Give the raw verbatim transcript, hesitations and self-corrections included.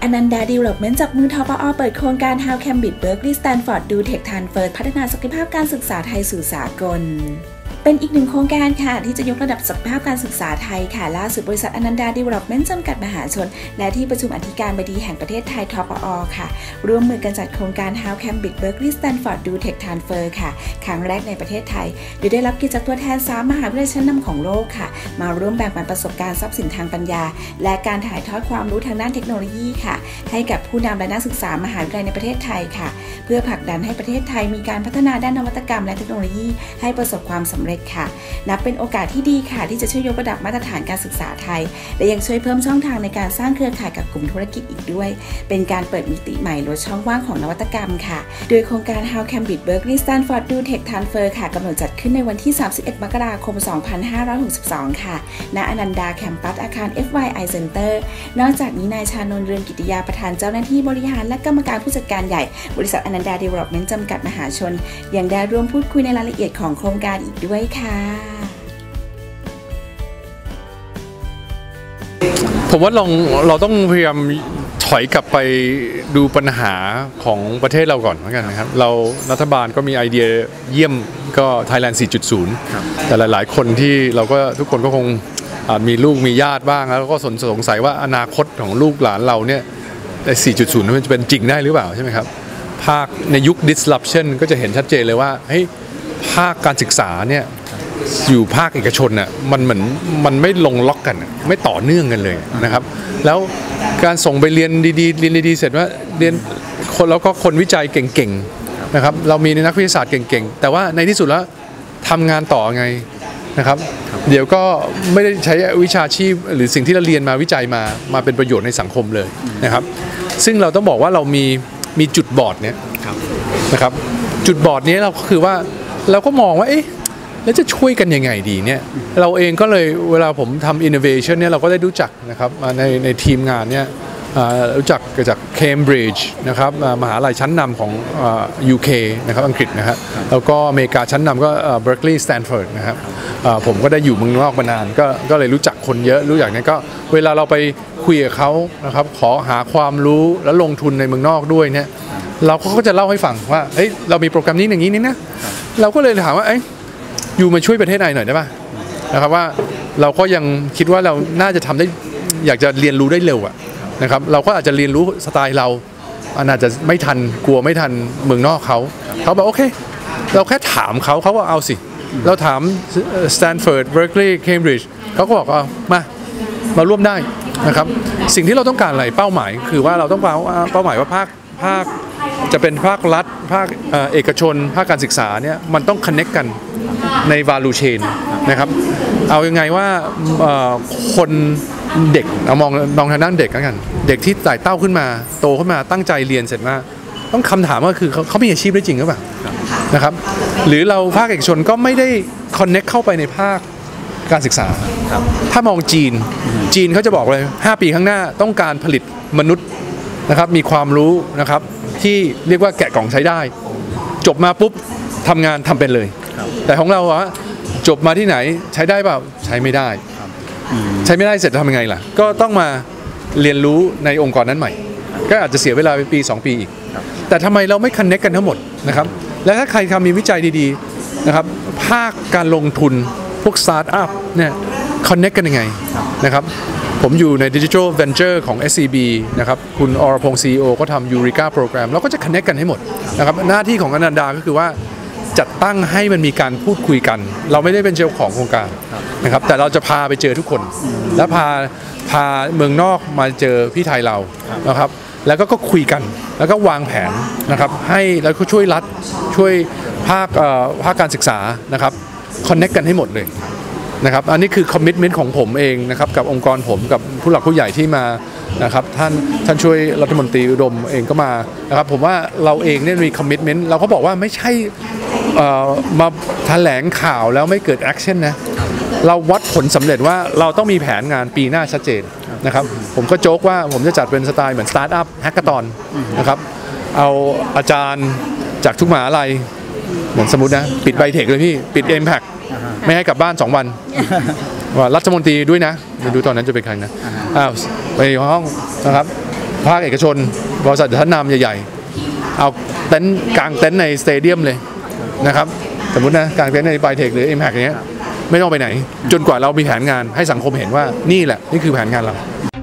อนันดา Development จับมือทปอ.เปิดโครงการ How Cambridge Berkeley Stanford Do Tech Transfer พัฒนาศักยภาพการศึกษาไทยสู่สากลเป็นอีกหนึ่งโครงการค่ะที่จะยกระดับศักยภาพการศึกษาไทยค่ะล่าสุดบริษัทอนันดา Development จำกัดมหาชนและที่ประชุมอธิการบดีแห่งประเทศไทยทปอ.ค่ะร่วมมือกันจัดโครงการ How Cambridge Berkeley Stanford Do Tech Transfer ค่ะครั้งแรกในประเทศไทยโดยได้รับเกียรติจากตัวแทนสามมหาวิทยาลัยชั้นนำของโลกค่ะมาร่วมแบ่งปันประสบการณ์ทรัพย์สินทางปัญญาและการถ่ายทอดความรู้ทางด้านเทคโนโลยีค่ะให้กับผู้นำและนักศึกษามหาวิทยาลัยในประเทศไทยค่ะเพื่อผลักดันให้ประเทศไทยมีการพัฒนาด้านนวัตกรรมและเทคโนโลยีให้ประสบความสำเร็จค่ะนับเป็นโอกาสที่ดีค่ะที่จะช่วยยกระดับมาตรฐานการศึกษาไทยและยังช่วยเพิ่มช่องทางในการสร้างเครือข่ายกับกลุ่มธุรกิจอีกด้วยเป็นการเปิดมิติใหม่ลดช่องว่างของนวัตกรรมค่ะโดยโครงการ How Cambridge Berkeley Stanford Do Tech Transfer ค่ะกำหนดจัดขึ้นในวันที่สามสิบเอ็ดมกราคมสองพันห้าร้อยหกสิบสองค่ะณอนันดาแคมปัสอาคาร เอฟ วาย ไอ Center นอกจากนี้นายชานนท์เรืองกิติยาประธานเจ้าหน้าที่บริหารและกรรมการผู้จัดการใหญ่บริษัทอนันดา Development จำกัดมหาชนยังได้ร่วมพูดคุยในรายละเอียดของโครงการอีกด้วยค่ะผมว่าเราเราต้องพยายามถอยกลับไปดูปัญหาของประเทศเราก่อนเหมือนกันนะครับเรารัฐบาลก็มีไอเดียเยี่ยมก็ Thailand สี่จุดศูนย์ แต่หลายๆคนที่เราก็ทุกคนก็คงมีลูกมีญาติบ้างแล้วก็สงสัยว่าอนาคตของลูกหลานเราเนี่ยใน สี่จุดศูนย์ มันจะเป็นจริงได้หรือเปล่าใช่ไหมครับภาคในยุค disruption ก็จะเห็นชัดเจนเลยว่าเฮ้ยภาคการศึกษาเนี่ยอยู่ภาคเอกชนน่ะมันเหมือนมันไม่ลงล็อกกันไม่ต่อเนื่องกันเลยนะครับแล้วการส่งไปเรียนดีๆเรียนดีๆเสร็จว่าเรียนคนแล้วก็คนวิจัยเก่งๆนะครับเรามีนักวิทยาศาสตร์เก่งๆแต่ว่าในที่สุดแล้วทำงานต่อไงนะครับเดี๋ยวก็ไม่ได้ใช้วิชาชีพหรือสิ่งที่เราเรียนมาวิจัยมามาเป็นประโยชน์ในสังคมเลยนะครับซึ่งเราต้องบอกว่าเรามีมีจุดบอดเนี้ยนะครับจุดบอดนี้เราคือว่าเราก็มองว่าเอ๊ะแล้วจะช่วยกันยังไงดีเนี่ยเราเองก็เลยเวลาผมทำ innovation เนี่ยเราก็ได้รู้จักนะครับในในทีมงานเนี่ยรู้จักจาก Cambridge นะครับมหาลัยชั้นนำของ ยู เค นะครับอังกฤษนะครับแล้วก็อเมริกาชั้นนำก็ Berkeley Stanford นะครับผมก็ได้อยู่เมืองนอกมานานก็ก็เลยรู้จักคนเยอะรู้จักเนี่ยก็เวลาเราไปคุยกับเขานะครับขอหาความรู้แล้วลงทุนในเมืองนอกด้วยเนี่ยเราก็จะเล่าให้ฟังว่าเฮ้ยเรามีโปรแกรมนี้อย่างนี้นี่นะเราก็เลยถามว่าเอ้ยอยู่มาช่วยประเทศไทยหน่อยได้ป่ะนะครับว่าเราก็ยังคิดว่าเราน่าจะทำได้อยากจะเรียนรู้ได้เร็วอะนะครับเราก็อาจจะเรียนรู้สไตล์เราอาจจะไม่ทันกลัวไม่ทันเมืองนอกเขาเขาบอกโอเคเราแค่ถามเขาเขาก็เอาสิเราถาม Stanford Berkeley Cambridge เขาก็บอกเอามามาร่วมได้นะครับสิ่งที่เราต้องการอะไรเป้าหมายคือว่าเราต้องการเป้าหมายว่าภาคภาคจะเป็นภาครัฐภาคเอกชนภาคการศึกษาเนี่ยมันต้อง connect กันใน value chain นะครับเอายังไงว่าคนเด็กเอามองมองทางด้านเด็กกันเด็กที่ไต่เต้าขึ้นมาโตขึ้นมาตั้งใจเรียนเสร็จมาต้องคำถามก็คือเขาเขามีอาชีพได้จริงหรือเปล่านะครับหรือเราภาคเอกชนก็ไม่ได้ connect เข้าไปในภาคการศึกษาถ้ามองจีนจีนเขาจะบอกเลยห้าปีข้างหน้าต้องการผลิตมนุษย์นะครับมีความรู้นะครับที่เรียกว่าแกะกล่องใช้ได้จบมาปุ๊บทำงานทำเป็นเลยแต่ของเราอะจบมาที่ไหนใช้ได้เปล่าใช้ไม่ได้ใช้ไม่ได้เสร็จทำยังไงล่ะก็ต้องมาเรียนรู้ในองค์กรนั้นใหม่ก็อาจจะเสียเวลาไปปีสองปีอีกแต่ทำไมเราไม่คอนเนคกันทั้งหมดนะครับและถ้าใครทำมีวิจัยดีๆนะครับภาคการลงทุนพวกสตาร์ทอัพเนี่ยคอนเนคกันยังไงนะครับผมอยู่ใน Digital Venture ของ เอส ซี บี นะครับคุณอรพงศ์ ซี อี โอ ก็ทำ Eureka Program เราก็จะ connect กันให้หมดนะครับหน้าที่ของอนันดาก็คือว่าจัดตั้งให้มันมีการพูดคุยกันเราไม่ได้เป็นเจ้าของโครงการนะครับแต่เราจะพาไปเจอทุกคนและพาพาเมืองนอกมาเจอพี่ไทยเรานะครับแล้วก็ก็คุยกันแล้วก็วางแผนนะครับให้แล้วก็ช่วยรัฐช่วยภาคภาคการศึกษานะครับ connect กันให้หมดเลยนะครับอันนี้คือคอมมิตเมนต์ของผมเองนะครับกับองค์กรผมกับผู้หลักผู้ใหญ่ที่มานะครับท่านท่านช่วยรัฐมนตรีอุดมเองก็มานะครับผมว่าเราเองเนี่ยมีคอมมิตเมนต์เราก็บอกว่าไม่ใช่มาแถลงข่าวแล้วไม่เกิดแอคชั่นนะเราวัดผลสำเร็จว่าเราต้องมีแผนงานปีหน้าชัดเจนนะครับผมก็โจ๊กว่าผมจะจัดเป็นสไตล์เหมือนสตาร์ทอัพแฮกเกอร์ตอนนะครับเอาอาจารย์จากทุกมหาลัยเหมือนสมมตินะปิดไบเทคเลยพี่ปิด Impact ไม่ให้กลับบ้านสองวันว่ารัฐมนตรีด้วยนะไม่รู้ตอนนั้นจะเป็นใครนะอ้าวไปห้องนะครับภาคเอกชนบริษัทชั้นนำใหญ่ๆเอาเต็นท์กลางเต็นท์ในสเตเดียมเลยนะครับสมมุตินะกลางเต็นท์ในไบเทคหรือ Impact อย่างเงี้ยไม่ต้องไปไหนจนกว่าเรามีแผนงานให้สังคมเห็นว่านี่แหละนี่คือแผนงานเรา